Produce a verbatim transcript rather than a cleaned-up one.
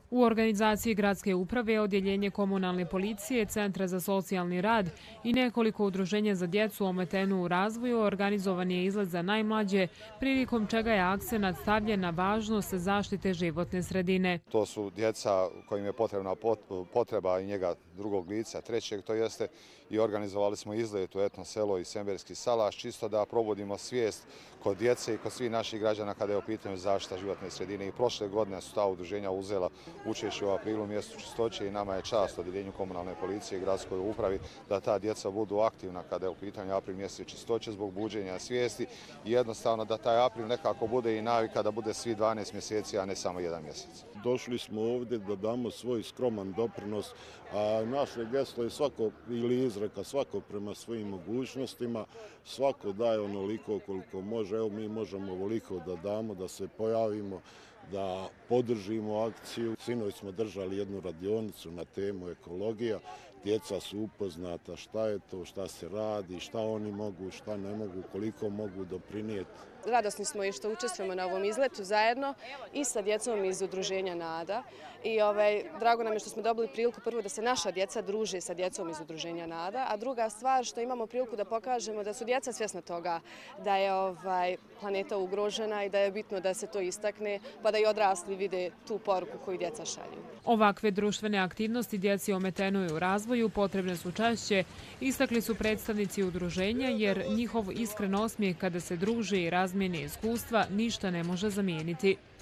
U organizaciji gradske uprave, odjeljenje komunalne policije, Centra za socijalni rad i nekoliko udruženja za djecu ometenu u razvoju organizovan je izlet za najmlađe, prilikom čega je akcenat stavljen na važnost zaštite životne sredine. To su djeca kojim je potrebna potreba i njega drugog lica, trećeg, to jeste, i organizovali smo izlet u etno selo i Semberski salaš, čisto da probudimo svijest kod djece i kod svih naših građana kada je u pitanju zaštita životne sredine. I prošle godine su ta udruženja uzela učešće u aprilu mjesecu čistoće i nama je čast odjeljenju komunalne policije i gradskoj upravi da ta djeca budu aktivna kada je u pitanju april mjesec čistoće zbog buđenja svijesti i jednostavno da taj april nekako bude i navika da bude svi dvanaest mjeseci, a ne samo jedan mjesec. Došli smo ovdje da damo svoj skroman doprinos, a naše geslo je svako ili izreka svako prema svojim mogućnostima, svako daje onoliko koliko može. Evo mi možemo ovoliko da damo, da se pojavimo, da podržimo akciju. Sinoć smo držali jednu radionicu na temu ekologija. Djeca su upoznata šta je to, šta se radi, šta oni mogu, šta ne mogu, koliko mogu doprinijeti. Radosni smo i što učestvujemo na ovom izletu zajedno i sa djecom iz udruženja Nada. I ovaj, drago nam je što smo dobili priliku prvo da se naša djeca druže sa djecom iz udruženja Nada, a druga stvar što imamo priliku da pokažemo da su djeca svjesna toga da je ovaj, planeta ugrožena i da je bitno da se to istakne, pa da i odrasli vide tu poruku koju djeca šalju. Ovakve društvene aktivnosti djeci ometenoj u razvoju potrebne su češće, istakli su predstavnici udruženja, jer njihov iskren osmijeh kada se druže i razmijene iskustva ništa ne može zamijeniti.